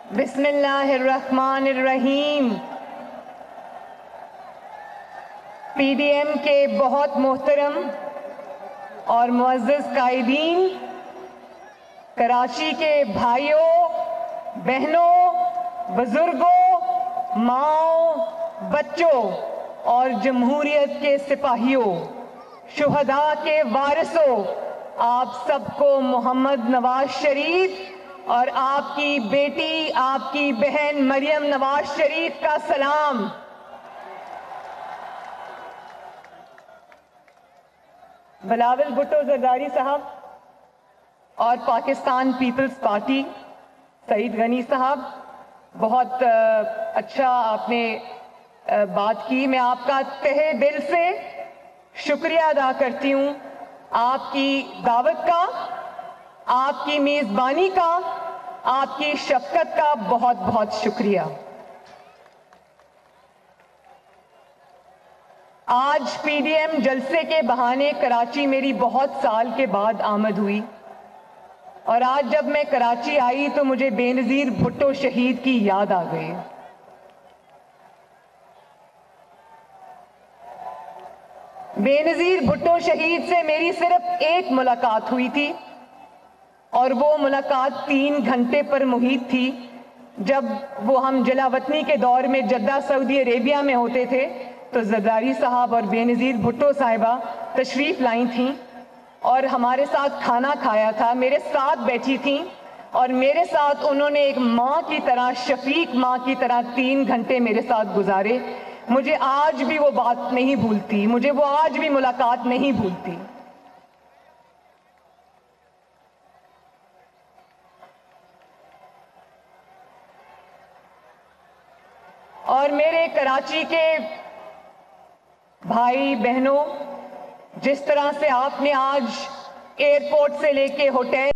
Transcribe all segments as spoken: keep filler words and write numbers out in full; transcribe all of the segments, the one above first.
بسم اللہ الرحمن الرحیم۔ پی ڈی ایم کے بہت محترم اور معزز قائدین، کراچی کے بھائیوں، بہنوں، بزرگوں، ماؤں، بچوں اور جمہوریت کے سپاہیوں، شہداء کے وارثوں، آپ سب کو محمد نواز شریف اور آپ کی بیٹی، آپ کی بہن مریم نواز شریف کا سلام۔ بلاول بھٹو زرداری صاحب اور پاکستان پیپلز پارٹی سعید غنی صاحب، بہت اچھا آپ نے بات کی۔ میں آپ کا تہہ دل سے شکریہ ادا کرتی ہوں، آپ کی دعوت کا، آپ کی میزبانی کا، آپ کی شفقت کا بہت بہت شکریہ۔ آج پی ڈی ایم جلسے کے بہانے کراچی میری بہت سال کے بعد آمد ہوئی، اور آج جب میں کراچی آئی تو مجھے بے نظیر بھٹو شہید کی یاد آ گئی۔ بے نظیر بھٹو شہید سے میری صرف ایک ملاقات ہوئی تھی، اور وہ ملاقات تین گھنٹے پر محیط تھی، جب وہ ہم جلا وطنی کے دور میں جدہ سعودی عربیہ میں ہوتے تھے تو زرداری صاحب اور بے نظیر بھٹو صاحبہ تشریف لائی تھیں اور ہمارے ساتھ کھانا کھایا تھا، میرے ساتھ بیٹھی تھیں، اور میرے ساتھ انہوں نے ایک ماں کی طرح، شفیق ماں کی طرح تین گھنٹے میرے ساتھ گزارے۔ مجھے آج بھی وہ بات نہیں بھولتی، مجھے وہ آج بھی ملاقات نہیں بھولتی۔ اور میرے کراچی کے بھائی بہنوں، جس طرح سے آپ نے آج ایئرپورٹ سے لے کے ہوٹل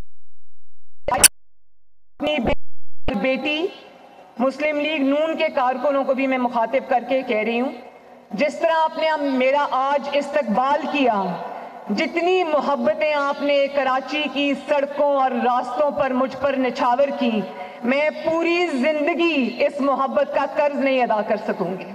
اپنی بیٹی، مسلم لیگ نون کے کارکنوں کو بھی میں مخاطب کر کے کہہ رہی ہوں، جس طرح آپ نے میرا آج استقبال کیا، جتنی محبتیں آپ نے کراچی کی سڑکوں اور راستوں پر مجھ پر نچھاور کی، میں پوری زندگی اس محبت کا قرض نہیں ادا کر سکوں گی۔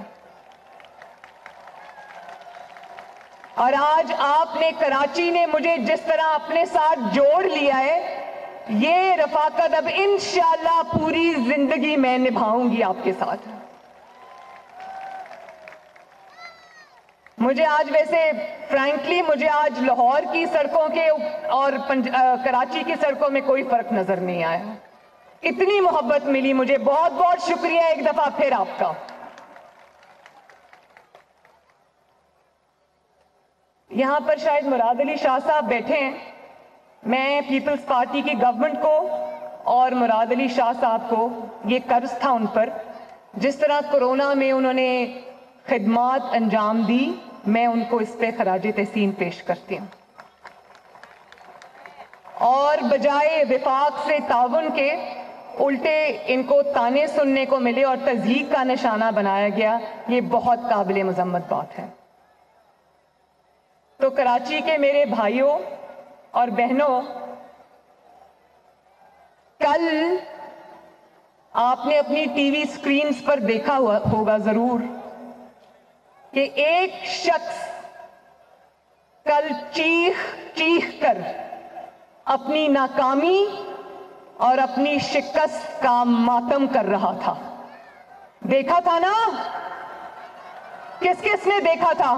اور آج آپ نے، کراچی نے مجھے جس طرح اپنے ساتھ جوڑ لیا ہے، یہ رفاقت اب انشاءاللہ پوری زندگی میں نبھاؤں گی آپ کے ساتھ۔ مجھے آج ویسے فرینکلی مجھے آج لاہور کی سڑکوں کے اور کراچی کی سڑکوں میں کوئی فرق نظر نہیں آیا، اتنی محبت ملی مجھے۔ بہت بہت شکریہ ایک دفعہ پھر آپ کا۔ یہاں پر شاید مراد علی شاہ صاحب بیٹھے ہیں، میں پیپلز پارٹی کی گورنمنٹ کو اور مراد علی شاہ صاحب کو یہ قرض تھا ان پر، جس طرح کورونا میں انہوں نے خدمات انجام دی، میں ان کو اس پہ خراج تحسین پیش کرتی ہوں۔ اور بجائے وفاق سے تعاون کے الٹے ان کو تانے سننے کو ملے اور تضحیک کا نشانہ بنایا گیا، یہ بہت قابل مذمت بات ہے۔ تو کراچی کے میرے بھائیوں اور بہنوں، کل آپ نے اپنی ٹی وی سکرینز پر دیکھا ہوگا ضرور کہ ایک شخص کل چیخ چیخ کر اپنی ناکامی اور اپنی شکست کا ماتم کر رہا تھا۔ دیکھا تھا نا؟ کس کس نے دیکھا تھا؟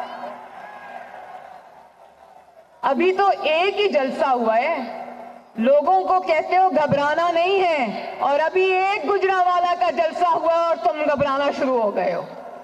ابھی تو ایک ہی جلسہ ہوا ہے، لوگوں کو کہتے ہو گھبرانا نہیں ہے، اور ابھی ایک گجرانوالہ کا جلسہ ہوا اور تم گھبرانا شروع ہو گئے ہو۔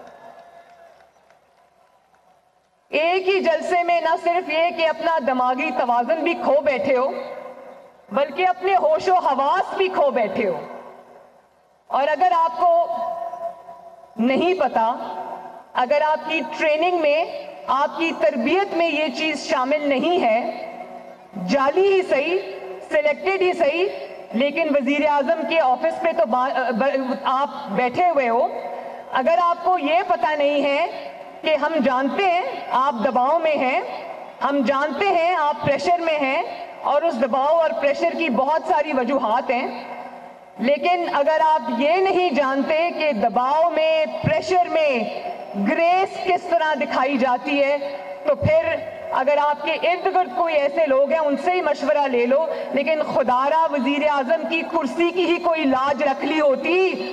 ایک ہی جلسے میں نہ صرف یہ کہ اپنا دماغی توازن بھی کھو بیٹھے ہو، بلکہ اپنے ہوش و حواس بھی کھو بیٹھے ہو۔ اور اگر آپ کو نہیں پتا، اگر آپ کی ٹریننگ میں، آپ کی تربیت میں یہ چیز شامل نہیں ہے، جعلی ہی صحیح، سلیکٹڈ ہی صحیح، لیکن وزیر اعظم کے آفس پہ تو آپ بیٹھے ہوئے ہو، اگر آپ کو یہ پتا نہیں ہے کہ ہم جانتے ہیں آپ دباؤ میں ہیں، ہم جانتے ہیں آپ پریشر میں ہیں، اور اس دباؤ اور پریشر کی بہت ساری وجوہات ہیں، لیکن اگر آپ یہ نہیں جانتے کہ دباؤ میں، پریشر میں گریس کس طرح دکھائی جاتی ہے، تو پھر اگر آپ کے ارد گرد کوئی ایسے لوگ ہیں ان سے ہی مشورہ لے لو، لیکن خدارا وزیر اعظم کی کرسی کی ہی کوئی لاج رکھ لی ہوتی۔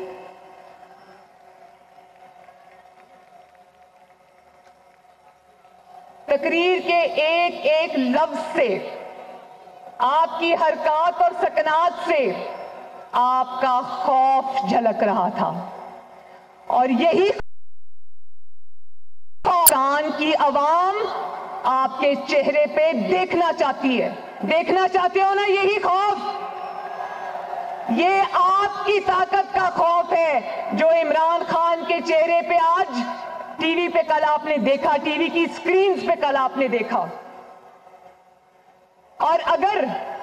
تقریر کے ایک ایک لفظ سے، آپ کی حرکات اور سکنات سے آپ کا خوف جھلک رہا تھا، اور یہی پاکستان کی عوام آپ کے چہرے پہ دیکھنا چاہتی ہے۔ دیکھنا چاہتے ہو نا یہی خوف؟ یہ آپ کی طاقت کا خوف ہے جو عمران خان کے چہرے پہ آج ٹی وی پہ کل آپ نے دیکھا، ٹی وی کی سکرینز پہ کل آپ نے دیکھا۔ اور اگر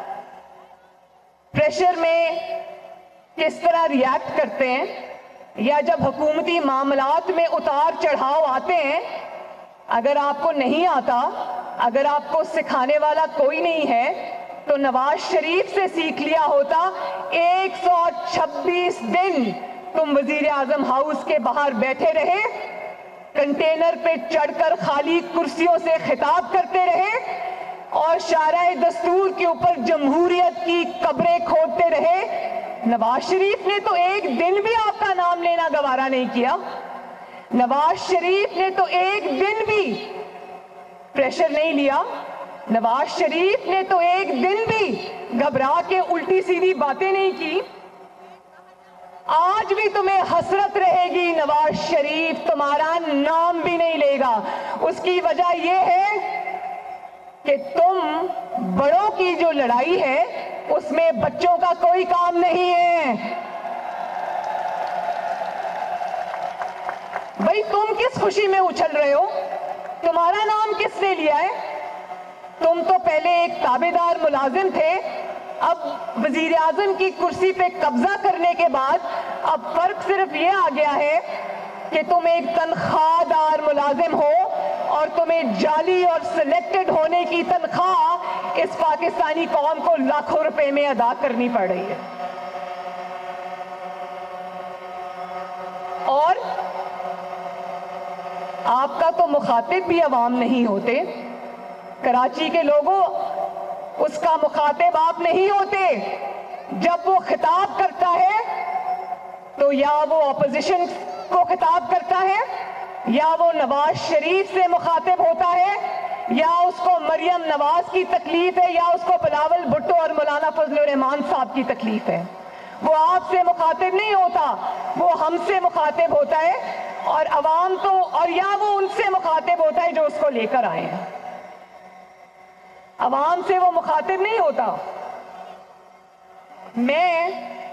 پریشر میں کس طرح ریاکٹ کرتے ہیں، یا جب حکومتی معاملات میں اتار چڑھاؤ آتے ہیں، اگر آپ کو نہیں آتا، اگر آپ کو سکھانے والا کوئی نہیں ہے، تو نواز شریف سے سیکھ لیا ہوتا۔ ایک سو چھبیس دن تم وزیر اعظم ہاؤس کے باہر بیٹھے رہے، کنٹینر پہ چڑھ کر خالی کرسیوں سے خطاب کرتے رہے، اور شارع دستور کے اوپر جمہوریت کی قبریں کھودتے رہے۔ نواز شریف نے تو ایک دن بھی آپ کا نام لینا گوارا نہیں کیا۔ نواز شریف نے تو ایک دن بھی پریشر نہیں لیا۔ نواز شریف نے تو ایک دن بھی گھبرا کے الٹی سیدھی باتیں نہیں کی۔ آج بھی تمہیں حسرت رہے گی، نواز شریف تمہارا نام بھی نہیں لے گا۔ اس کی وجہ یہ ہے کہ تم بڑوں کی جو لڑائی ہے اس میں بچوں کا کوئی کام نہیں ہے۔ بھئی تم کس خوشی میں اچھل رہے ہو؟ تمہارا نام کس نے لیا ہے؟ تم تو پہلے ایک تابعدار ملازم تھے، اب وزیر اعظم کی کرسی پہ قبضہ کرنے کے بعد اب فرق صرف یہ آ گیا ہے کہ تم ایک تنخواہ دار ملازم ہو، اور تمہیں جعلی اور سلیکٹڈ ہونے کی تنخواہ اس پاکستانی قوم کو لاکھوں روپے میں ادا کرنی پڑ رہی ہے۔ اور آپ کا تو مخاطب بھی عوام نہیں ہوتے، کراچی کے لوگوں، اس کا مخاطب آپ نہیں ہوتے۔ جب وہ خطاب کرتا ہے تو یا وہ اپوزیشن کو خطاب کرتا ہے، یا وہ نواز شریف سے مخاطب ہوتا ہے، یا اس کو مریم نواز کی تکلیف ہے، یا اس کو بلاول بھٹو اور مولانا فضل الرحمان صاحب کی تکلیف ہے۔ وہ آپ سے مخاطب نہیں ہوتا، وہ ہم سے مخاطب ہوتا ہے، اور عوام تو، اور یا وہ ان سے مخاطب ہوتا ہے جو اس کو لے کر آئے ہیں۔ عوام سے وہ مخاطب نہیں ہوتا۔ میں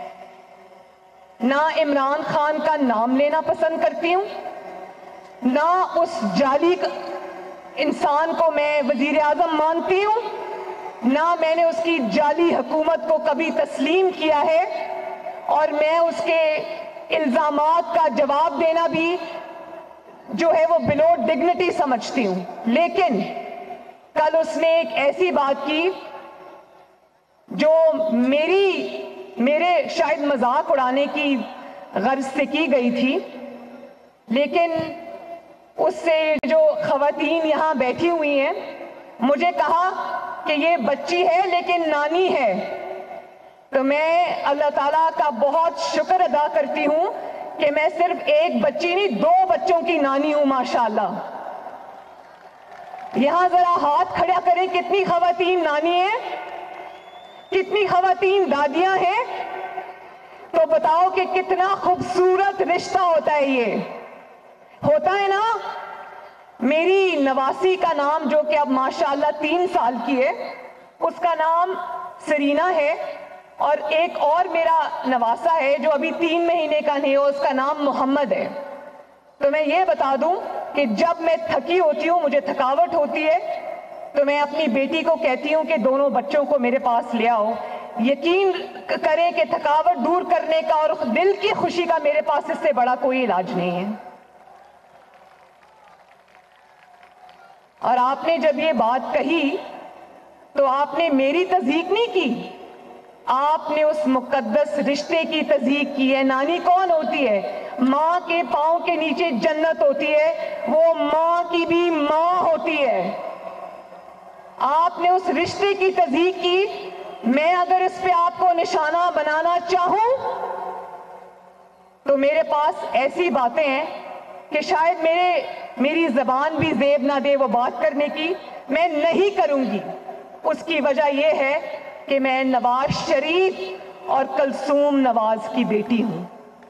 نہ عمران خان کا نام لینا پسند کرتی ہوں، نہ اس جعلی انسان کو میں وزیر اعظم مانتی ہوں، نہ میں نے اس کی جعلی حکومت کو کبھی تسلیم کیا ہے، اور میں اس کے الزامات کا جواب دینا بھی جو ہے وہ بلو ڈگنیٹی سمجھتی ہوں۔ لیکن کل اس نے ایک ایسی بات کی جو میری میرے شاید مذاق اڑانے کی غرض سے کی گئی تھی، لیکن اس سے جو خواتین یہاں بیٹھی ہوئی ہیں، مجھے کہا کہ یہ بچی ہے لیکن نانی ہے۔ تو میں اللہ تعالیٰ کا بہت شکر ادا کرتی ہوں کہ میں صرف ایک بچی نہیں، دو بچوں کی نانی ہوں ماشاءاللہ۔ یہاں ذرا ہاتھ کھڑا کریں، کتنی خواتین نانی ہیں، کتنی خواتین دادیاں ہیں؟ تو بتاؤ کہ کتنا خوبصورت رشتہ ہوتا ہے یہ، ہوتا ہے نا؟ میری نواسی کا نام جو کہ اب ماشاءاللہ تین سال کی ہے، اس کا نام سرینا ہے، اور ایک اور میرا نواسا ہے جو ابھی تین مہینے کا نہیں ہے، اس کا نام محمد ہے۔ تو میں یہ بتا دوں کہ جب میں تھکی ہوتی ہوں، مجھے تھکاوٹ ہوتی ہے، تو میں اپنی بیٹی کو کہتی ہوں کہ دونوں بچوں کو میرے پاس لے آؤ۔ یقین کریں کہ تھکاوٹ دور کرنے کا اور دل کی خوشی کا میرے پاس اس سے بڑا کوئی علاج نہیں ہے۔ اور آپ نے جب یہ بات کہی تو آپ نے میری تصدیق نہیں کی، آپ نے اس مقدس رشتے کی تضحیق کی ہے۔ نانی کون ہوتی ہے؟ ماں کے پاؤں کے نیچے جنت ہوتی ہے، وہ ماں کی بھی ماں ہوتی ہے۔ آپ نے اس رشتے کی تضحیق کی۔ میں اگر اس پہ آپ کو نشانہ بنانا چاہوں تو میرے پاس ایسی باتیں ہیں کہ شاید میرے میری زبان بھی زیب نہ دے وہ بات کرنے کی، میں نہیں کروں گی۔ اس کی وجہ یہ ہے کہ میں نواز شریف اور کلثوم نواز کی بیٹی ہوں۔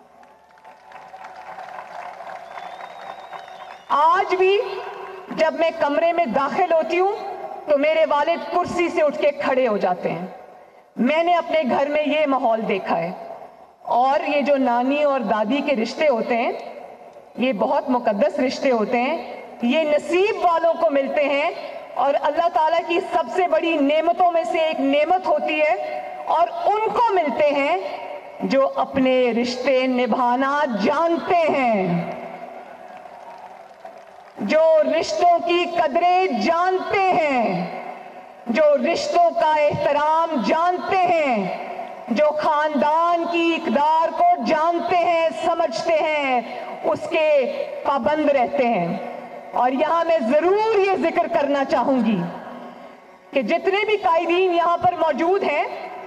آج بھی جب میں کمرے میں داخل ہوتی ہوں تو میرے والد کرسی سے اٹھ کے کھڑے ہو جاتے ہیں۔ میں نے اپنے گھر میں یہ ماحول دیکھا ہے۔ اور یہ جو نانی اور دادی کے رشتے ہوتے ہیں، یہ بہت مقدس رشتے ہوتے ہیں، یہ نصیب والوں کو ملتے ہیں، اور اللہ تعالیٰ کی سب سے بڑی نعمتوں میں سے ایک نعمت ہوتی ہے، اور ان کو ملتے ہیں جو اپنے رشتے نبھانا جانتے ہیں، جو رشتوں کی قدریں جانتے ہیں، جو رشتوں کا احترام جانتے ہیں، جو خاندان کی اقدار کو جانتے ہیں، سمجھتے ہیں، اس کے پابند رہتے ہیں۔ اور یہاں میں ضرور یہ ذکر کرنا چاہوں گی کہ جتنے بھی قائدین یہاں پر موجود ہیں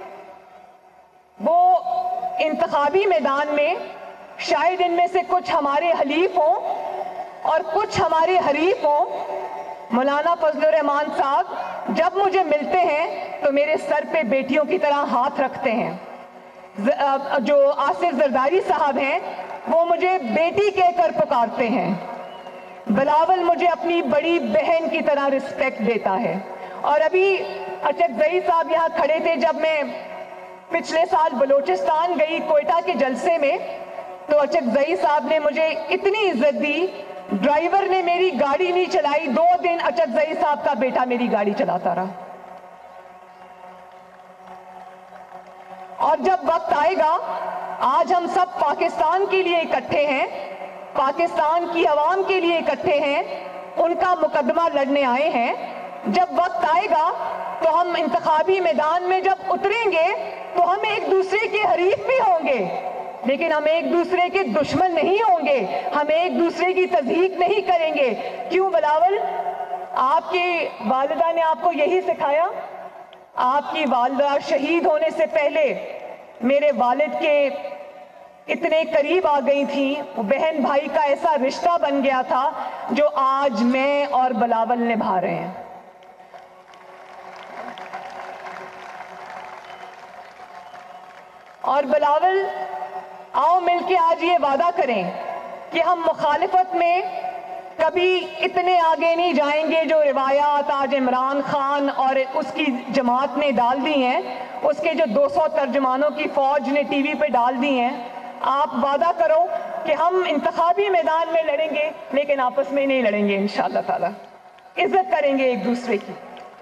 وہ انتخابی میدان میں شاید ان میں سے کچھ ہمارے حلیف ہوں اور کچھ ہمارے حریف ہوں۔ مولانا فضل الرحمان صاحب جب مجھے ملتے ہیں تو میرے سر پہ بیٹیوں کی طرح ہاتھ رکھتے ہیں۔ جو آصف زرداری صاحب ہیں وہ مجھے بیٹی کہہ کر پکارتے ہیں۔ بلاول مجھے اپنی بڑی بہن کی طرح رسپیکٹ دیتا ہے۔ اور ابھی اچکزئی صاحب یہاں کھڑے تھے جب میں پچھلے سال بلوچستان گئی کوئٹہ کے جلسے میں، تو اچکزئی صاحب نے مجھے اتنی عزت دی، ڈرائیور نے میری گاڑی نہیں چلائی، دو دن اچکزئی صاحب کا بیٹا میری گاڑی چلاتا رہا۔ اور جب وقت آئے گا، آج ہم سب پاکستان کے لیے اکٹھے ہیں، پاکستان کی عوام کے لیے اکٹھے ہیں، ان کا مقدمہ لڑنے آئے ہیں۔ جب وقت آئے گا تو ہم انتخابی میدان میں جب اتریں گے تو ہم ایک دوسرے کے حریف بھی ہوں گے، لیکن ہم ایک دوسرے کے دشمن نہیں ہوں گے، ہم ایک دوسرے کی تضحیق نہیں کریں گے۔ کیوں بلاول؟ آپ کی والدہ نے آپ کو یہی سکھایا؟ آپ کی والدہ شہید ہونے سے پہلے میرے والد کے اتنے قریب آ گئی تھیں، وہ بہن بھائی کا ایسا رشتہ بن گیا تھا جو آج میں اور بلاول نبھا رہے ہیں۔ اور بلاول، آؤ مل کے آج یہ وعدہ کریں کہ ہم مخالفت میں کبھی اتنے آگے نہیں جائیں گے جو روایات آج عمران خان اور اس کی جماعت نے ڈال دی ہیں، اس کے جو دو سو ترجمانوں کی فوج نے ٹی وی پہ ڈال دی ہیں۔ آپ وعدہ کرو کہ ہم انتخابی میدان میں لڑیں گے لیکن آپس میں نہیں لڑیں گے انشاءاللہ تعالی، عزت کریں گے ایک دوسرے کی۔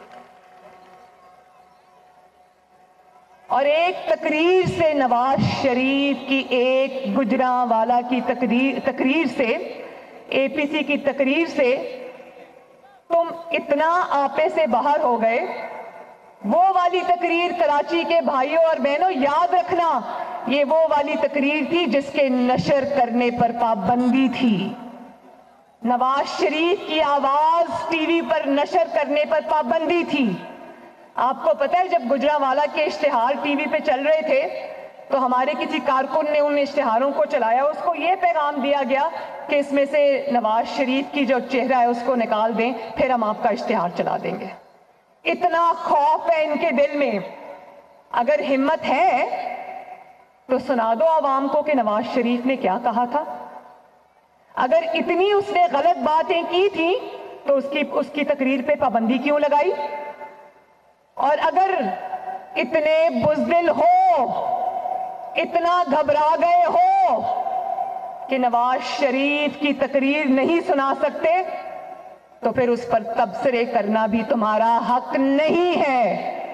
اور ایک تقریر سے، نواز شریف کی ایک گجرانوالہ کی تقریر تقریر سے، اے پی سی کی تقریر سے تم اتنا آپے سے باہر ہو گئے۔ وہ والی تقریر کراچی کے بھائیوں اور بہنوں یاد رکھنا، یہ وہ والی تقریر تھی جس کے نشر کرنے پر پابندی تھی۔ نواز شریف کی آواز ٹی وی پر نشر کرنے پر پابندی تھی۔ آپ کو پتہ ہے جب گجرانوالہ کے اشتہار ٹی وی پہ چل رہے تھے تو ہمارے کسی کارکن نے ان اشتہاروں کو چلایا، اس کو یہ پیغام دیا گیا کہ اس میں سے نواز شریف کی جو چہرہ ہے اس کو نکال دیں، پھر ہم آپ کا اشتہار چلا دیں گے۔ اتنا خوف ہے ان کے دل میں۔ اگر ہمت ہے تو سنا دو عوام کو کہ نواز شریف نے کیا کہا تھا۔ اگر اتنی اس نے غلط باتیں کی تھی تو اس کی اس کی تقریر پہ پابندی کیوں لگائی؟ اور اگر اتنے بزدل ہو، اتنا گھبرا گئے ہو کہ نواز شریف کی تقریر نہیں سنا سکتے تو پھر اس پر تبصرے کرنا بھی تمہارا حق نہیں ہے۔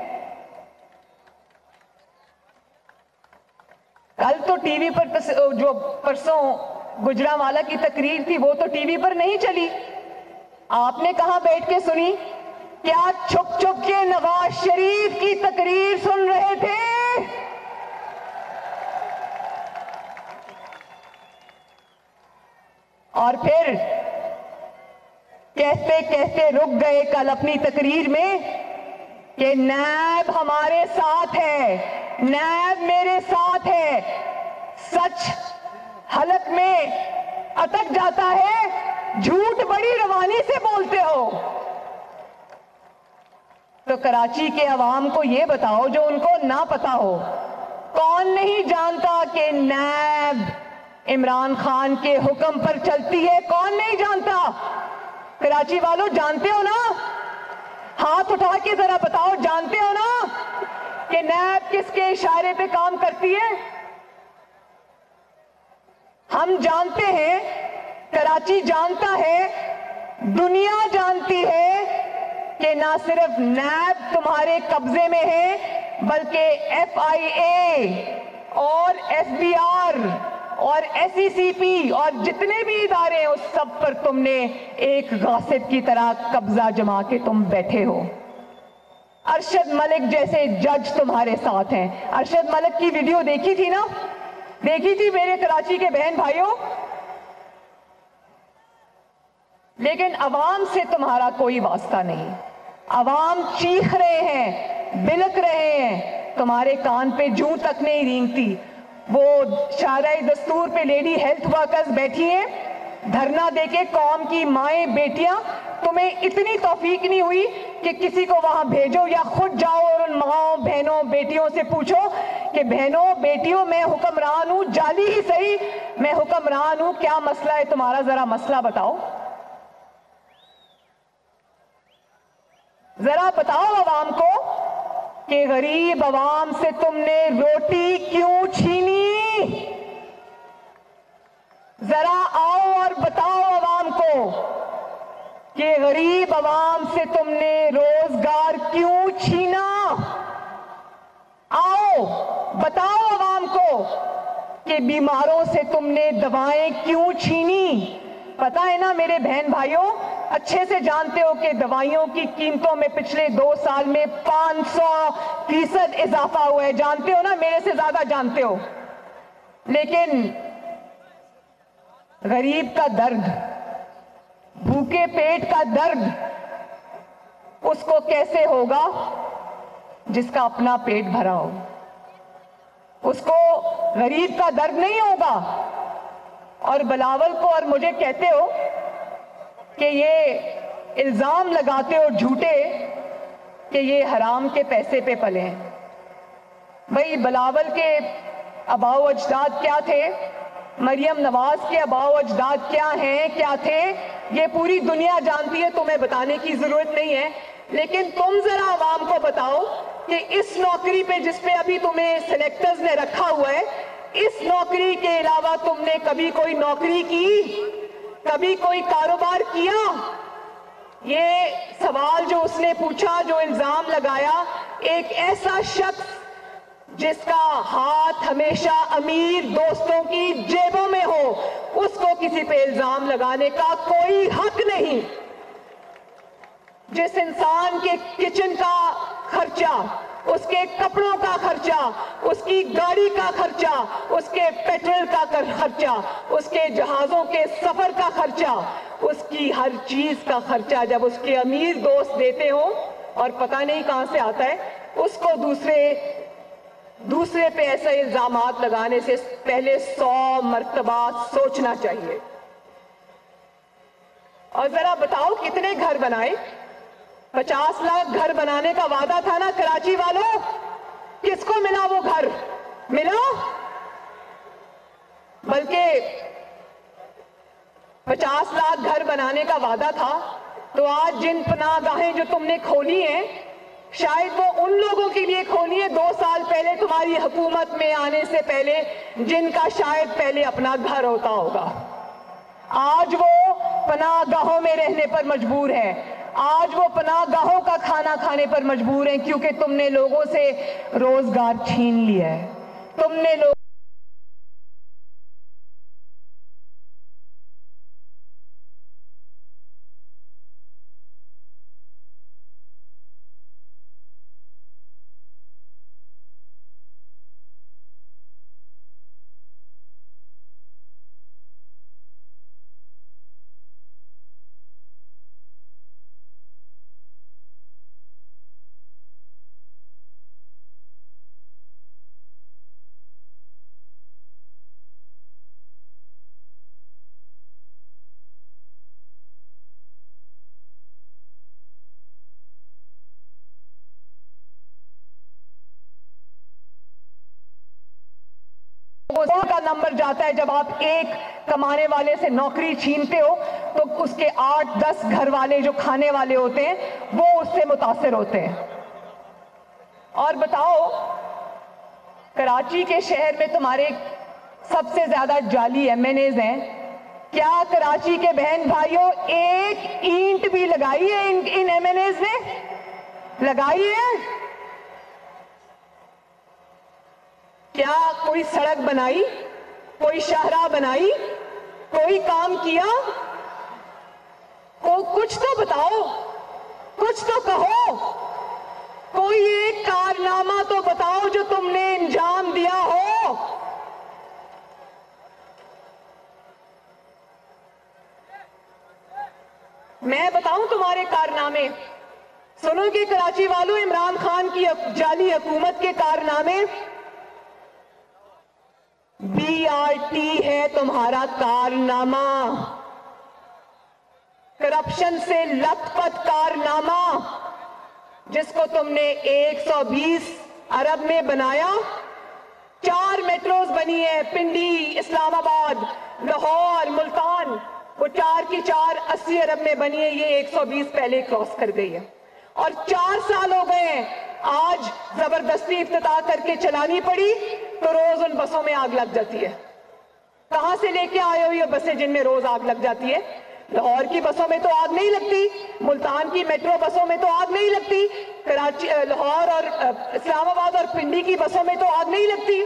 کل تو ٹی وی پر جو پرسوں گجرانوالہ کی تقریر تھی وہ تو ٹی وی پر نہیں چلی، آپ نے کہاں بیٹھ کے سنی؟ کیا چھپ چھپ کے نواز شریف کی تقریر سن رہے تھے؟ اور پھر کہتے کہتے رک گئے کل اپنی تقریر میں کہ نیب ہمارے ساتھ ہے، نیب میرے ساتھ ہے۔ سچ حلق میں اٹک جاتا ہے، جھوٹ بڑی روانی سے بولتے ہو۔ تو کراچی کے عوام کو یہ بتاؤ جو ان کو نہ پتا ہو، کون نہیں جانتا کہ نیب عمران خان کے حکم پر چلتی ہے؟ کون نہیں جانتا؟ کراچی والوں جانتے ہو نا؟ ہاتھ اٹھا کے ذرا بتاؤ، جانتے ہو نا کہ نیب کس کے اشارے پہ کام کرتی ہے؟ ہم جانتے ہیں، کراچی جانتا ہے، دنیا جانتی ہے کہ نہ صرف نیب تمہارے قبضے میں ہے بلکہ ایف آئی اے اور ایف بی آر اور ایس ای سی پی اور جتنے بھی ادارے ہیں اس سب پر تم نے ایک غاصب کی طرح قبضہ جما کے تم بیٹھے ہو۔ ارشد ملک جیسے جج تمہارے ساتھ ہیں۔ ارشد ملک کی ویڈیو دیکھی تھی نا؟ دیکھی تھی میرے کراچی کے بہن بھائیوں؟ لیکن عوام سے تمہارا کوئی واسطہ نہیں۔ عوام چیخ رہے ہیں، بلک رہے ہیں، تمہارے کان پہ جوں تک نہیں رینگتی۔ وہ شارع دستور پہ لیڈی ہیلتھ ورکرز بیٹھی ہیں دھرنا دے کے، قوم کی مائیں بیٹیاں، تمہیں اتنی توفیق نہیں ہوئی کہ کسی کو وہاں بھیجو یا خود جاؤ اور ان ماؤں بہنوں بیٹیوں سے پوچھو کہ بہنوں بیٹیوں میں حکمران ہوں، جعلی ہی صحیح میں حکمران ہوں، کیا مسئلہ ہے تمہارا؟ ذرا مسئلہ بتاؤ، ذرا بتاؤ عوام کو کہ غریب عوام سے تم نے روٹی کیوں چھینی؟ ذرا آؤ اور بتاؤ عوام کو کہ غریب عوام سے تم نے روزگار کیوں چھینا؟ آؤ بتاؤ عوام کو کہ بیماروں سے تم نے دوائیں کیوں چھینی؟ پتہ ہے نا میرے بہن بھائیوں، اچھے سے جانتے ہو کہ دوائیوں کی قیمتوں میں پچھلے دو سال میں پانچ سو فیصد اضافہ ہوا ہے، جانتے ہو نا؟ میرے سے زیادہ جانتے ہو۔ لیکن غریب کا درد، بھوکے پیٹ کا درد اس کو کیسے ہوگا جس کا اپنا پیٹ بھرا ہو؟ اس کو غریب کا درد نہیں ہوگا۔ اور بلاول کو اور مجھے کہتے ہو کہ یہ الزام لگاتے ہو جھوٹے کہ یہ حرام کے پیسے پہ پلے ہیں۔ بھئی بلاول کے آباء و اجداد کیا تھے، مریم نواز کے آباء و اجداد کیا ہیں، کیا تھے، یہ پوری دنیا جانتی ہے، تمہیں بتانے کی ضرورت نہیں ہے۔ لیکن تم ذرا عوام کو بتاؤ کہ اس نوکری پہ جس پہ ابھی تمہیں سلیکٹرز نے رکھا ہوا ہے، اس نوکری کے علاوہ تم نے کبھی کوئی نوکری کی، کبھی کوئی کاروبار کیا؟ یہ سوال جو اس نے پوچھا، جو الزام لگایا، ایک ایسا شخص جس کا ہاتھ ہمیشہ امیر دوستوں کی جیبوں میں ہو، اس کو کسی پہ الزام لگانے کا کوئی حق نہیں۔ جس انسان کے کچن کا خرچہ، اس کے کپڑوں کا خرچہ، اس کی گاڑی کا خرچہ، اس کے پیٹرول کا خرچہ، اس کے جہازوں کے سفر کا خرچہ، اس کی ہر چیز کا خرچہ جب اس کے امیر دوست دیتے ہوں اور پتہ نہیں کہاں سے آتا ہے، اس کو دوسرے دوسرے پہ ایسے الزامات لگانے سے پہلے سو مرتبہ سوچنا چاہیے۔ اور ذرا بتاؤ کتنے گھر بنائے؟ پچاس لاکھ گھر بنانے کا وعدہ تھا نا کراچی والوں، کس کو ملا وہ گھر؟ ملا؟ بلکہ پچاس لاکھ گھر بنانے کا وعدہ تھا تو آج جن پناہ گاہیں جو تم نے کھولی ہیں، شاید وہ ان لوگوں کے لیے کھولی ہے دو سال پہلے تمہاری حکومت میں آنے سے پہلے جن کا شاید پہلے اپنا گھر ہوتا ہوگا۔ آج وہ پناہ گاہوں میں رہنے پر مجبور ہے، آج وہ پناہ گاہوں کا کھانا کھانے پر مجبور ہیں، کیونکہ تم نے لوگوں سے روزگار چھین لیا ہے، تم نے لوگ سو کا نمبر جاتا ہے. جب آپ ایک کمانے والے سے نوکری چھینتے ہو تو اس کے آٹھ دس گھر والے جو کھانے والے ہوتے ہیں وہ اس سے متاثر ہوتے ہیں. اور بتاؤ, کراچی کے شہر میں تمہارے سب سے زیادہ جعلی ایم این ایز ہیں. کیا کراچی کے بہن بھائیوں ایک اینٹ بھی لگائی ہے ان ایم این ایز نے؟ لگائی ہے؟ کیا کوئی سڑک بنائی, کوئی شاہراہ بنائی, کوئی کام کیا؟ کو کچھ تو بتاؤ, کچھ تو کہو, کوئی ایک کارنامہ تو بتاؤ جو تم نے انجام دیا ہو. میں بتاؤں تمہارے کارنامے؟ سنو کہ کراچی والوں, عمران خان کی جعلی حکومت کے کارنامے. بی آر ٹی ہے تمہارا کارنامہ, کرپشن سے لت پت کارنامہ, جس کو تم نے ایک سو بیس ارب میں بنایا. چار میٹروز بنی ہے, پنڈی, اسلام آباد, لاہور, ملتان, وہ چار کی چار اسی ارب میں بنی ہے. یہ ایک سو بیس پہلے کراس کر گئی ہے. اور چار سال ہو گئے ہیں, آج زبردستی افتتاح کر کے چلانی پڑی تو روز ان بسوں میں آگ لگ جاتی ہے. کہاں سے لے کے آئے ہو یہ بسیں جن میں روز آگ لگ جاتی ہے؟ لاہور کی بسوں میں تو آگ نہیں لگتی, ملتان کی میٹرو بسوں میں تو آگ نہیں لگتی, کراچی, لاہور اور اسلام آباد اور پنڈی کی بسوں میں تو آگ نہیں لگتی.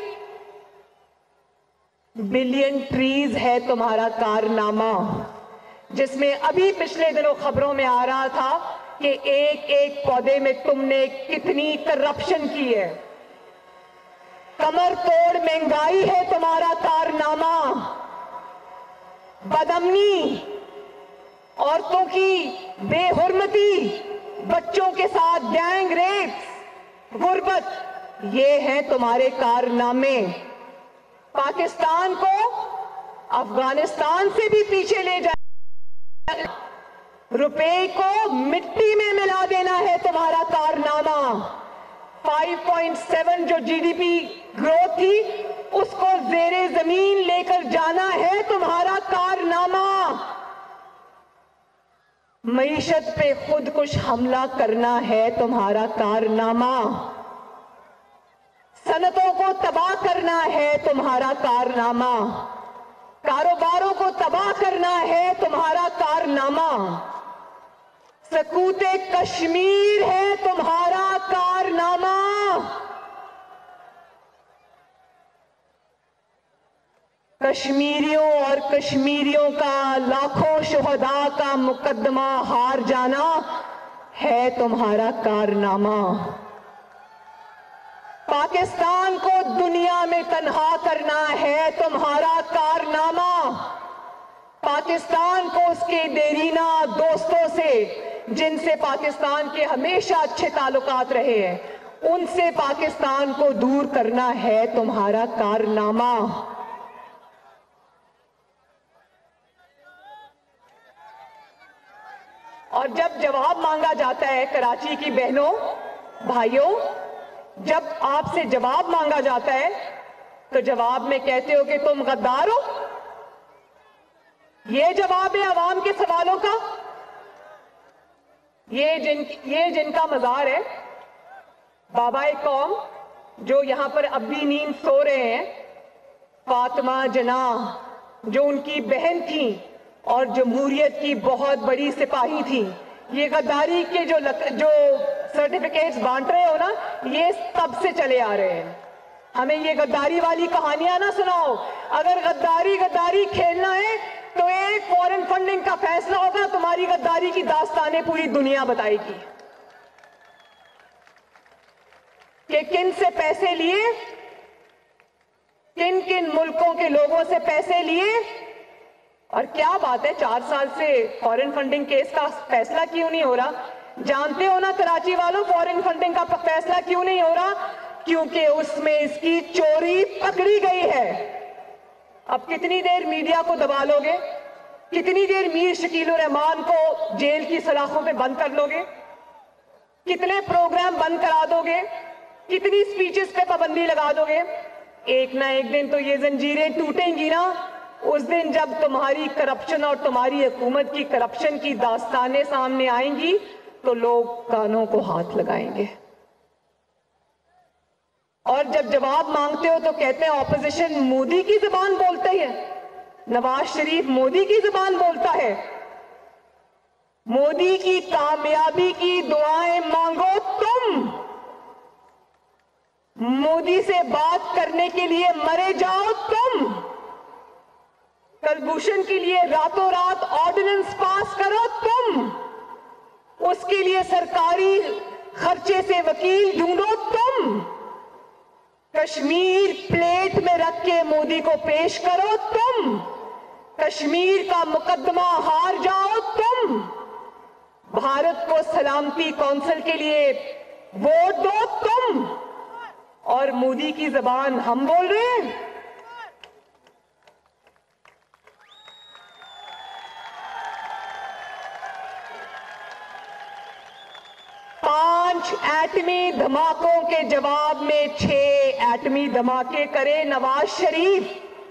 بلین ٹریز ہے تمہارا کارنامہ, جس میں ابھی پچھلے دنوں خبروں میں آ رہا تھا کہ ایک ایک پودے میں تم نے کتنی کرپشن کی ہے. کمر توڑ مہنگائی ہے تمہارا کارنامہ, بدامنی, عورتوں کی بے حرمتی, بچوں کے ساتھ گینگ ریپ, غربت, یہ ہیں تمہارے کارنامے. پاکستان کو افغانستان سے بھی پیچھے لے جائے, روپے کو مٹی میں ملا دینا ہے تمہارا کارنامہ. پانچ پوائنٹ سات جو جی ڈی پی گروتھ تھی اس کو زیر زمین لے کر جانا ہے تمہارا کارنامہ. معیشت پہ خود کش حملہ کرنا ہے تمہارا کارنامہ. صنعتوں کو تباہ کرنا ہے تمہارا کارنامہ. کاروباروں کو تباہ کرنا ہے تمہارا کارنامہ. سکوت کشمیر ہے تمہارا کارنامہ. کشمیریوں اور کشمیریوں کا لاکھوں شہداء کا مقدمہ ہار جانا ہے تمہارا کارنامہ. پاکستان کو دنیا میں تنہا کرنا ہے تمہارا کارنامہ. پاکستان کو اس کے دیرینہ دوستوں سے, جن سے پاکستان کے ہمیشہ اچھے تعلقات رہے ہیں, ان سے پاکستان کو دور کرنا ہے تمہارا کارنامہ. اور جب جواب مانگا جاتا ہے کراچی کی بہنوں, بھائیوں, جب آپ سے جواب مانگا جاتا ہے تو جواب میں کہتے ہو کہ تم غدار ہو. یہ جواب ہے عوام کے سوالوں کا. یہ جن یہ جن کا مزار ہے, بابا قوم, جو یہاں پر اب بھی نیند سو رہے ہیں, فاطمہ جناح, جو ان کی بہن تھیں اور جمہوریت کی بہت بڑی سپاہی تھیں. یہ غداری کے جو جو سرٹیفکیٹس بانٹ رہے ہو نا, یہ تب سے چلے آ رہے ہیں. ہمیں یہ غداری والی کہانیاں نہ سناؤ. اگر غداری غداری کھیلنا ہے تو ایک فورن فنڈنگ کا فیصلہ ہوگا, تمہاری غداری کی داستانیں پوری دنیا بتائے گی کہ کن سے پیسے لیے, کن کن ملکوں کے لوگوں سے پیسے لیے. اور کیا بات ہے, چار سال سے فورن فنڈنگ کیس کا فیصلہ کیوں نہیں ہو رہا؟ جانتے ہو نا کراچی والوں, فورن فنڈنگ کا فیصلہ کیوں نہیں ہو رہا؟ کیونکہ اس میں اس کی چوری پکڑی گئی ہے. اب کتنی دیر میڈیا کو دبا لو گے؟ کتنی دیر میر شکیل الرحمان کو جیل کی سلاخوں پہ بند کر لو گے؟ کتنے پروگرام بند کرا دو گے؟ کتنی سپیچز پہ پابندی لگا دو گے؟ ایک نہ ایک دن تو یہ زنجیریں ٹوٹیں گی نا. اس دن جب تمہاری کرپشن اور تمہاری حکومت کی کرپشن کی داستانیں سامنے آئیں گی تو لوگ کانوں کو ہاتھ لگائیں گے. اور جب جواب مانگتے ہو تو کہتے ہیں اپوزیشن مودی کی زبان بولتا ہے, نواز شریف مودی کی زبان بولتا ہے. مودی کی کامیابی کی دعائیں مانگو تم, مودی سے بات کرنے کے لیے مرے جاؤ تم, کلبھوشن کے لیے راتوں رات آرڈیننس پاس کرو تم, اس کے لیے سرکاری خرچے سے وکیل ڈھونڈو تم, کشمیر پلیٹ میں رکھ کے مودی کو پیش کرو تم, کشمیر کا مقدمہ ہار جاؤ تم, بھارت کو سلامتی کونسل کے لیے ووٹ دو تم, اور مودی کی زبان ہم بول رہے ہیں. پانچ ایٹمی دھماکوں کے جواب میں چھ ایٹمی دھماکے کرے نواز شریف,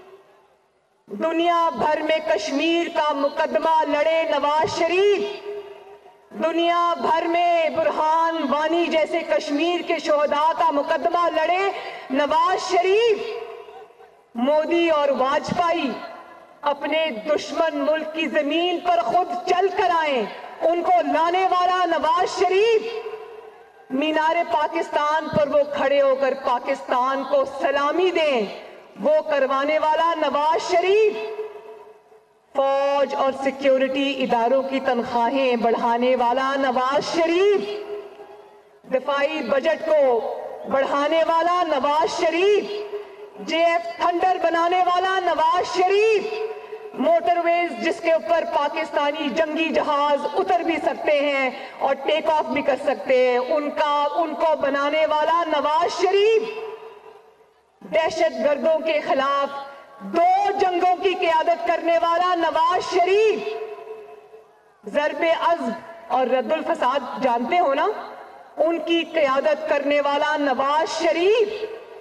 دنیا بھر میں کشمیر کا مقدمہ لڑے نواز شریف, دنیا بھر میں برہان وانی جیسے کشمیر کے شہداء کا مقدمہ لڑے نواز شریف. مودی اور واجپئی اپنے دشمن ملک کی زمین پر خود چل کر آئیں, ان کو لانے والا نواز شریف. مینار پاکستان پر وہ کھڑے ہو کر پاکستان کو سلامی دیں, وہ کروانے والا نواز شریف. فوج اور سیکیورٹی اداروں کی تنخواہیں بڑھانے والا نواز شریف, دفاعی بجٹ کو بڑھانے والا Nawaz Sharif, J F thunder بنانے والا نواز شریف, موٹر ویز جس کے اوپر پاکستانی جنگی جہاز اتر بھی سکتے ہیں اور ٹیک آف بھی کر سکتے ہیں, ان کا ان کو بنانے والا نواز شریف. دہشت گردوں کے خلاف دو جنگوں کی قیادت کرنے والا نواز شریف. ضرب عزم اور رد الفساد جانتے ہو نا, ان کی قیادت کرنے والا نواز شریف.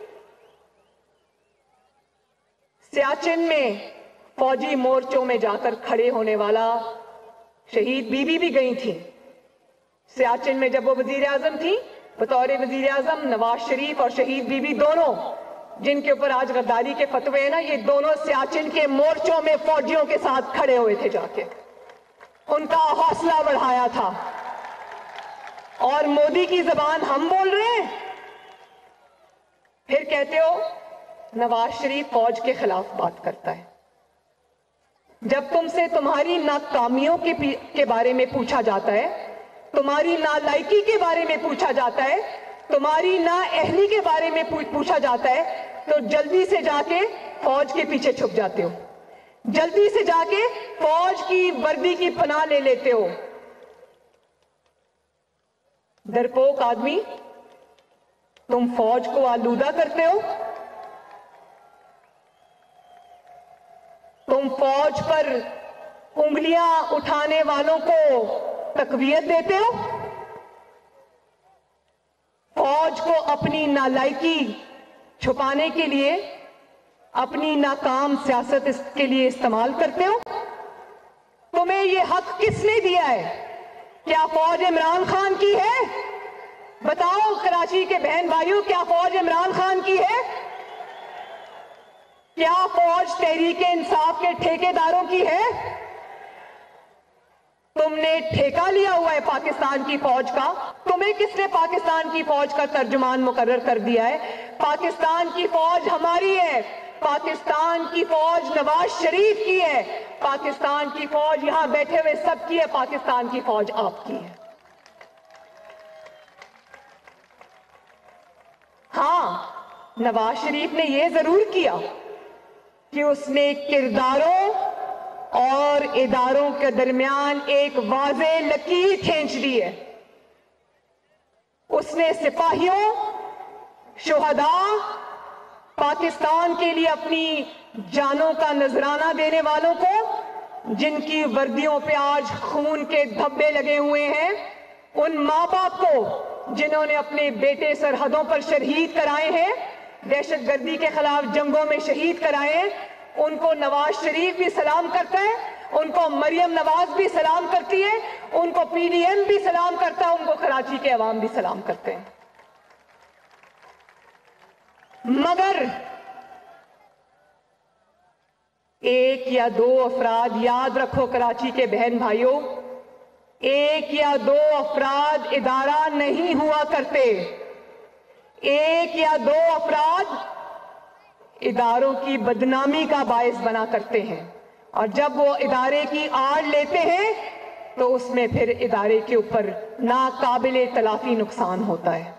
سیاچن میں فوجی مورچوں میں جا کر کھڑے ہونے والا, شہید بیوی بھی گئی تھی سیاچن میں جب وہ وزیر اعظم تھی, بطور وزیر اعظم نواز شریف اور شہید بیوی دونوں جن کے اوپر آج غداری کے فتوے ہیں نا, یہ دونوں سیاچن کے مورچوں میں فوجیوں کے ساتھ کھڑے ہوئے تھے جا کے, ان کا حوصلہ بڑھایا تھا. اور مودی کی زبان ہم بول رہے ہیں, پھر کہتے ہو نواز شریف فوج کے خلاف بات کرتا ہے. جب تم سے تمہاری ناکامیوں کے بارے میں پوچھا جاتا ہے, تمہاری نالائکی کے بارے میں پوچھا جاتا ہے, تمہاری نااہلی کے بارے میں پوچھا جاتا ہے, تو جلدی سے جا کے فوج کے پیچھے چھپ جاتے ہو, جلدی سے جا کے فوج کی وردی کی پناہ لے لیتے ہو. ڈرپوک آدمی, تم فوج کو آلودہ کرتے ہو, تم فوج پر انگلیاں اٹھانے والوں کو تقویت دیتے ہو, فوج کو اپنی نالائکی چھپانے کے لیے, اپنی ناکام سیاست اس کے لیے استعمال کرتے ہو. تمہیں یہ حق کس نے دیا ہے؟ کیا فوج عمران خان کی ہے؟ بتاؤ کراچی کے بہن بھائیوں, کیا فوج عمران خان کی ہے؟ کیا فوج تحریک انصاف کے ٹھیکیداروں کی ہے؟ تم نے ٹھیکہ لیا ہوا ہے پاکستان کی فوج کا. تمہیں کس نے پاکستان کی فوج کا ترجمان مقرر کر دیا ہے؟ پاکستان کی فوج ہماری ہے, پاکستان کی فوج نواز شریف کی ہے, پاکستان کی فوج یہاں بیٹھے ہوئے سب کی ہے, پاکستان کی فوج آپ کی ہے. ہاں, نواز شریف نے یہ ضرور کیا کہ اس نے کرداروں اور اداروں کے درمیان ایک واضح لکیر کھینچ دی ہے. اس نے سپاہیوں, شہداء, پاکستان کے لیے اپنی جانوں کا نذرانہ دینے والوں کو, جن کی وردیوں پہ آج خون کے دھبے لگے ہوئے ہیں, ان ماں باپ کو جنہوں نے اپنے بیٹے سرحدوں پر شہید کرائے ہیں, دہشت گردی کے خلاف جنگوں میں شہید کرائے، ان کو نواز شریف بھی سلام کرتا ہے، ان کو مریم نواز بھی سلام کرتی ہے، ان کو پی ڈی ایم بھی سلام کرتا ہے، ان کو کراچی کے عوام بھی سلام کرتے ہیں۔ مگر ایک یا دو افراد، یاد رکھو کراچی کے بہن بھائیوں، ایک یا دو افراد ادارہ نہیں ہوا کرتے، ایک یا دو افراد اداروں کی بدنامی کا باعث بنا کرتے ہیں، اور جب وہ ادارے کی آڑ لیتے ہیں تو اس میں پھر ادارے کے اوپر ناقابل تلافی نقصان ہوتا ہے۔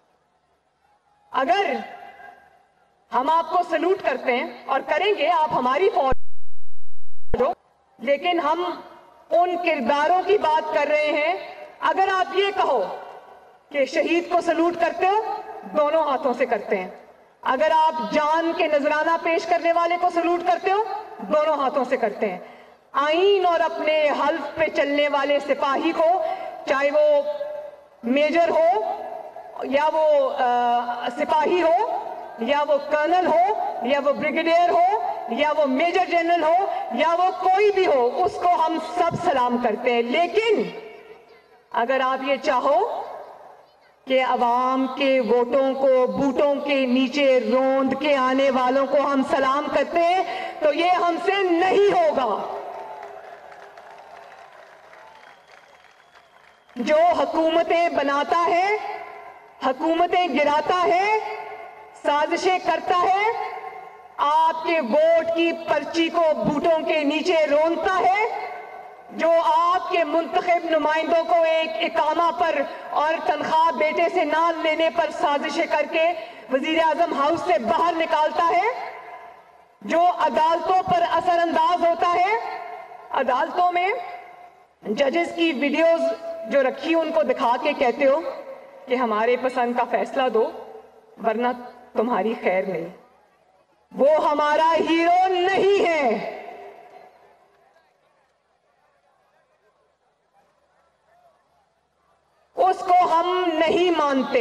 اگر ہم آپ کو سلوٹ کرتے ہیں اور کریں گے، آپ ہماری فوج ہو، لیکن ہم ان کرداروں کی بات کر رہے ہیں۔ اگر آپ یہ کہو کہ شہید کو سلوٹ کرتے ہو، دونوں ہاتھوں سے کرتے ہیں۔ اگر آپ جان کے نذرانہ پیش کرنے والے کو سلوٹ کرتے ہو، دونوں ہاتھوں سے کرتے ہیں۔ آئین اور اپنے حلف پہ چلنے والے سپاہی کو، چاہے وہ میجر ہو یا وہ سپاہی ہو یا وہ کرنل ہو یا وہ بریگیڈیئر ہو یا وہ میجر جنرل ہو یا وہ کوئی بھی ہو، اس کو ہم سب سلام کرتے ہیں۔ لیکن اگر آپ یہ چاہو کہ عوام کے ووٹوں کو بوٹوں کے نیچے روند کے آنے والوں کو ہم سلام کرتے ہیں تو یہ ہم سے نہیں ہوگا۔ جو حکومتیں بناتا ہے، حکومتیں گراتا ہے، سازشیں کرتا ہے، آپ کے ووٹ کی پرچی کو بوٹوں کے نیچے رونتا ہے، جو آپ کے منتخب نمائندوں کو ایک اقامہ پر اور تنخواہ بیٹے سے نہ لینے پر سازشیں کر کے وزیر اعظم ہاؤس سے باہر نکالتا ہے، جو عدالتوں پر اثر انداز ہوتا ہے۔ عدالتوں میں ججز کی ویڈیوز جو رکھی ان کو دکھا کے کہتے ہو کہ ہمارے پسند کا فیصلہ دو ورنہ تمہاری خیر نہیں۔ وہ ہمارا ہیرو نہیں ہے۔ اس کو ہم نہیں مانتے۔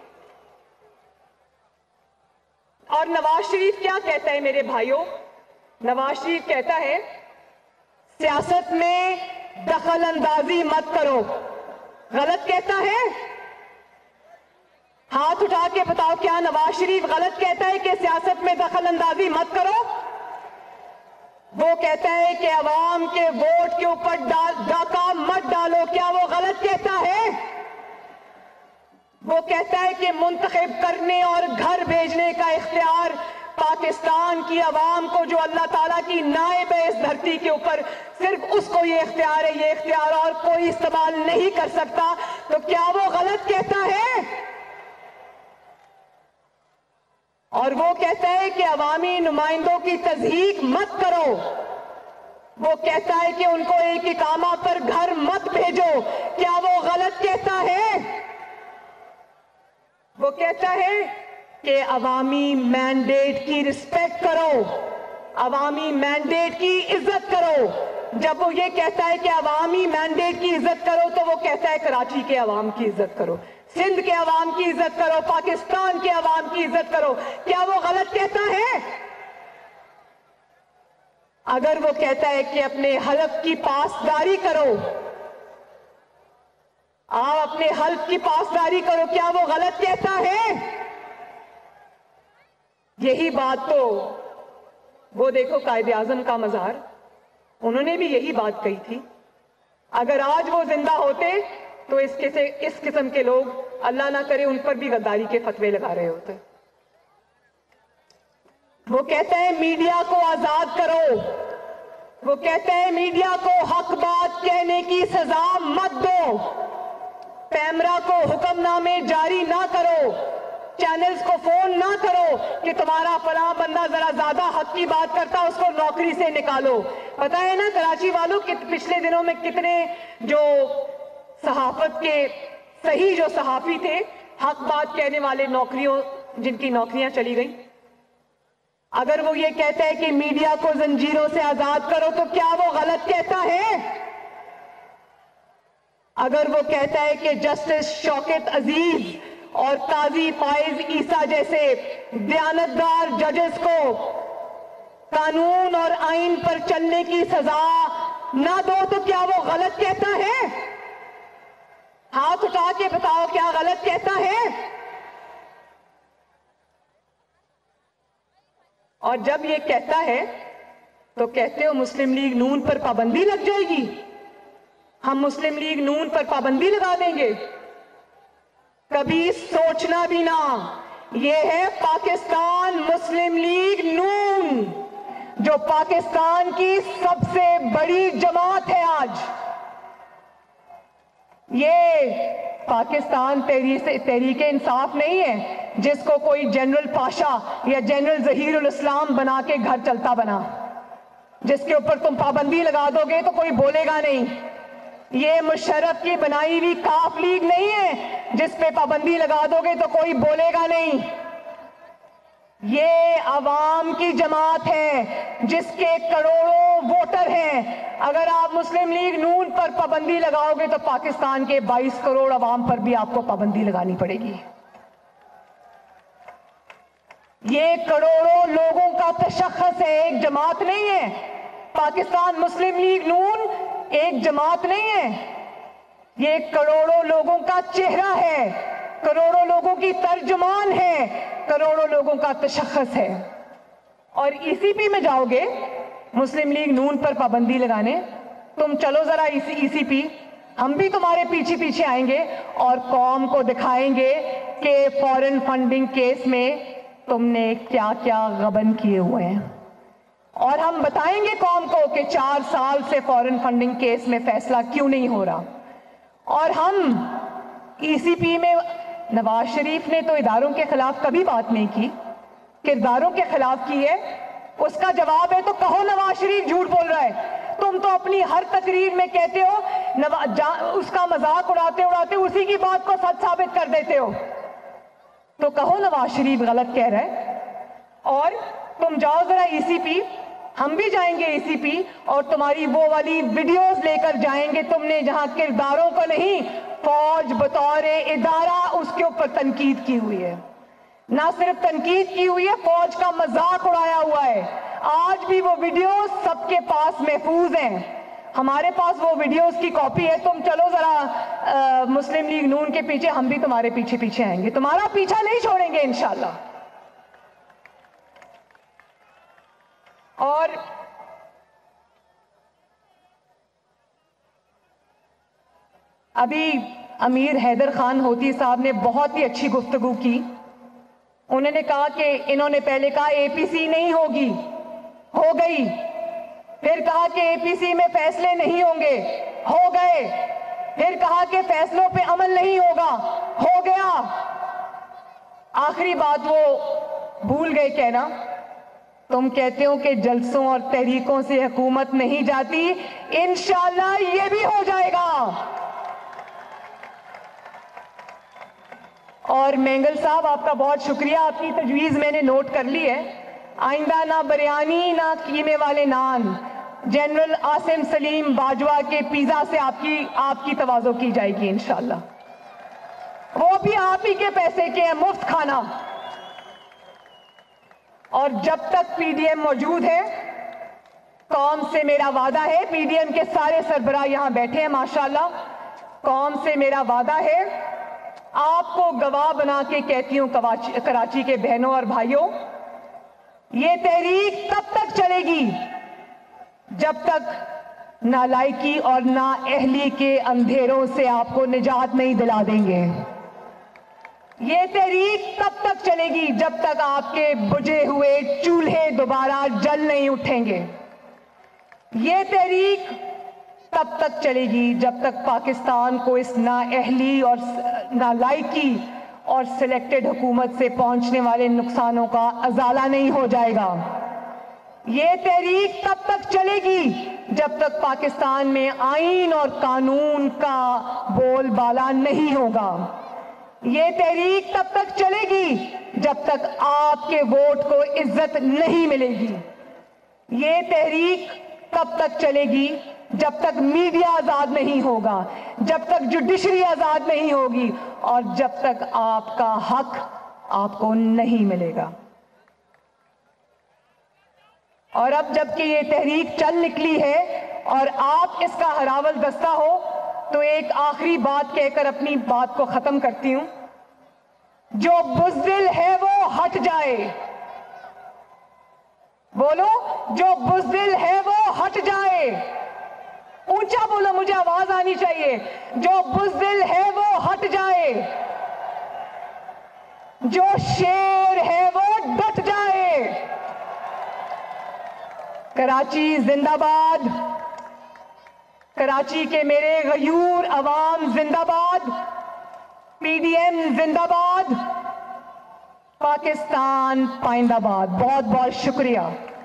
اور نواز شریف کیا کہتا ہے میرے بھائیوں؟ نواز شریف کہتا ہے سیاست میں دخل اندازی مت کرو۔ غلط کہتا ہے؟ ہاتھ اٹھا کے بتاؤ، کیا نواز شریف غلط کہتا ہے کہ سیاست میں دخل اندازی مت کرو؟ وہ کہتا ہے کہ عوام کے ووٹ کے اوپر ڈاکہ مت ڈالو، کیا وہ غلط کہتا ہے؟ وہ کہتا ہے کہ منتخب کرنے اور گھر بھیجنے کا اختیار پاکستان کی عوام کو، جو اللہ تعالیٰ کی نائب ہے اس دھرتی کے اوپر، صرف اس کو یہ اختیار ہے، یہ اختیار اور کوئی استعمال نہیں کر سکتا، تو کیا وہ غلط کہتا ہے؟ اور وہ کہتا ہے کہ عوامی نمائندوں کی تضحیک مت کرو۔ وہ کہتا ہے کہ ان کو ایک اقامہ پر گھر مت بھیجو، کیا وہ غلط کہتا ہے؟ وہ کہتا ہے کہ عوامی مینڈیٹ کی رسپیکٹ کرو، عوامی مینڈیٹ کی عزت کرو۔ جب وہ یہ کہتا ہے کہ عوامی مینڈیٹ کی عزت کرو تو وہ کہتا ہے کراچی کے عوام کی عزت کرو، سندھ کے عوام کی عزت کرو، پاکستان کے عوام کی عزت کرو، کیا وہ غلط کہتا ہے؟ اگر وہ کہتا ہے کہ اپنے حلف کی پاسداری کرو، آپ اپنے حلف کی پاسداری کرو، کیا وہ غلط کہتا ہے؟ یہی بات تو وہ دیکھو قائد اعظم کا مزار، انہوں نے بھی یہی بات کہی تھی۔ اگر آج وہ زندہ ہوتے تو اس اس قسم کے لوگ اللہ نہ کرے ان پر بھی غداری کے فتوے لگا رہے ہوتے۔ وہ کہتا ہے میڈیا کو آزاد کرو، وہ کہتا ہے میڈیا کو حق بات کہنے کی سزا مت دو، پیمرا کو حکم نامے جاری نہ کرو، چینلز کو فون نہ کرو کہ تمہارا فلاں بندہ ذرا زیادہ حق کی بات کرتا، اس کو نوکری سے نکالو۔ پتہ ہے نا کراچی والوں کہ پچھلے دنوں میں کتنے جو صحافت کے صحیح جو صحافی تھے، حق بات کہنے والے نوکریوں جن کی نوکریاں چلی گئیں۔ اگر وہ یہ کہتا ہے کہ میڈیا کو زنجیروں سے آزاد کرو تو کیا وہ غلط کہتا ہے؟ اگر وہ کہتا ہے کہ جسٹس شوکت عزیز اور قاضی فائز عیسیٰ جیسے دیانتدار ججز کو قانون اور آئین پر چلنے کی سزا نہ دو تو کیا وہ غلط کہتا ہے؟ ہاتھ اٹھا کے بتاؤ، کیا غلط کہتا ہے؟ اور جب یہ کہتا ہے تو کہتے ہو مسلم لیگ نون پر پابندی لگ جائے گی، ہم مسلم لیگ نون پر پابندی لگا دیں گے۔ کبھی سوچنا بھی نہ، یہ ہے پاکستان مسلم لیگ نون، جو پاکستان کی سب سے بڑی جماعت ہے آج۔ یہ پاکستان تحریک انصاف نہیں ہے جس کو کوئی جنرل پاشا یا جنرل ظہیر الاسلام بنا کے گھر چلتا بنا، جس کے اوپر تم پابندی لگا دو گے تو کوئی بولے گا نہیں۔ یہ مشرف کی بنائی ہوئی کاف لیگ نہیں ہے جس پہ پابندی لگا دو گے تو کوئی بولے گا نہیں۔ یہ عوام کی جماعت ہے جس کے کروڑوں ووٹر ہیں۔ اگر آپ مسلم لیگ نون پر پابندی لگاؤ گے تو پاکستان کے بائیس کروڑ عوام پر بھی آپ کو پابندی لگانی پڑے گی۔ یہ کروڑوں لوگوں کا تشخص ہے، ایک جماعت نہیں ہے۔ پاکستان مسلم لیگ نون ایک جماعت نہیں ہے، یہ کروڑوں لوگوں کا چہرہ ہے، کروڑوں لوگوں کی ترجمان ہے، کروڑوں لوگوں کا تشخص ہے۔ اور ای سی پی میں جاؤ گے مسلم لیگ نون پر پابندی لگانے، تم چلو ذرا ای سی پی، ہم بھی تمہارے پیچھے پیچھے آئیں گے اور قوم کو دکھائیں گے کہ فارن فنڈنگ کیس میں تم نے کیا کیا غبن کیے ہوئے ہیں، اور ہم بتائیں گے قوم کو کہ چار سال سے فارن فنڈنگ کیس میں فیصلہ کیوں نہیں ہو رہا۔ اور ہم ای سی پی میں نواز شریف نے تو اداروں کے خلاف کبھی بات نہیں کی، کرداروں کے خلاف کی ہے۔ اس کا جواب ہے تو کہو نواز شریف جھوٹ بول رہا ہے۔ تم تو اپنی ہر تقریر میں کہتے ہو، اس کا مذاق اڑاتے اڑاتے اسی کی بات کو سچ ثابت کر دیتے ہو، تو کہو نواز شریف غلط کہہ رہا ہے۔ اور تم جاؤ ذرا ای سی پی، ہم بھی جائیں گے ای سی پی، اور تمہاری وہ والی ویڈیوز لے کر جائیں گے تم نے جہاں کرداروں کو نہیں، فوج بطور ادارہ اس کے اوپر تنقید کی ہوئی ہے۔ نہ صرف تنقید کی ہوئی ہے، فوج کا مذاق اڑایا ہوا ہے۔ آج بھی وہ ویڈیوز سب کے پاس محفوظ ہیں، ہمارے پاس وہ ویڈیوز کی کاپی ہے۔ تم چلو ذرا مسلم لیگ نون کے پیچھے، ہم بھی تمہارے پیچھے پیچھے آئیں گے، تمہارا پیچھا نہیں چھوڑیں گے انشاءاللہ۔ اور ابھی امیر حیدر خان ہوتی صاحب نے بہت ہی اچھی گفتگو کی۔ انہوں نے کہا کہ انہوں نے پہلے کہا اے پی سی نہیں ہوگی، ہو گئی، پھر کہا کہ اے پی سی میں فیصلے نہیں ہوں گے، ہو گئے، پھر کہا کہ فیصلوں پہ عمل نہیں ہوگا، ہو گیا، آخری بات وہ بھول گئے کہنا۔ تم کہتے ہو کہ جلسوں اور تحریکوں سے حکومت نہیں جاتی، انشاءاللہ یہ بھی ہو جائے گا۔ اور مینگل صاحب آپ کا بہت شکریہ، آپ کی تجویز میں نے نوٹ کر لی ہے۔ آئندہ نہ بریانی نہ قیمے والے نان، جنرل عاصم سلیم باجوہ کے پیزا سے آپ کی آپ کی تواضع کی جائے گی انشاءاللہ، وہ بھی آپ ہی کے پیسے کے ہیں، مفت کھانا۔ اور جب تک پی ڈی ایم موجود ہے، قوم سے میرا وعدہ ہے، پی ڈی ایم کے سارے سربراہ یہاں بیٹھے ہیں ماشاءاللہ، قوم سے میرا وعدہ ہے، آپ کو گواہ بنا کے کہتی ہوں کراچی کے بہنوں اور بھائیوں، یہ تحریک تب تک چلے گی جب تک نالائکی اور نااہلی کے اندھیروں سے آپ کو نجات نہیں دلا دیں گے۔ یہ تحریک تب تک چلے گی جب تک آپ کے بجھے ہوئے چولہے دوبارہ جل نہیں اٹھیں گے۔ یہ تحریک تب تک چلے گی جب تک پاکستان کو اس نااہلی اور نالائکی اور سلیکٹڈ حکومت سے پہنچنے والے نقصانوں کا ازالہ نہیں ہو جائے گا۔ یہ تحریک تب تک چلے گی جب تک پاکستان میں آئین اور قانون کا بول بالا نہیں ہوگا۔ یہ تحریک تب تک چلے گی جب تک آپ کے ووٹ کو عزت نہیں ملے گی۔ یہ تحریک تب تک چلے گی جب تک میڈیا آزاد نہیں ہوگا، جب تک جوڈیشری آزاد نہیں ہوگی، اور جب تک آپ کا حق آپ کو نہیں ملے گا۔ اور اب جب کہ یہ تحریک چل نکلی ہے اور آپ اس کا ہراول دستہ ہو، تو ایک آخری بات کہہ کر اپنی بات کو ختم کرتی ہوں۔ جو بزدل ہے وہ ہٹ جائے، بولو، جو بزدل ہے وہ ہٹ جائے، اونچا بولو، مجھے آواز آنی چاہیے، جو بزدل ہے وہ ہٹ جائے، جو شیر ہے وہ ڈٹ جائے۔ کراچی زندہ باد، کراچی کے میرے غیور عوام زندہ باد، پی ڈی ایم زندہ باد، پاکستان پائندہ باد۔ بہت بہت شکریہ۔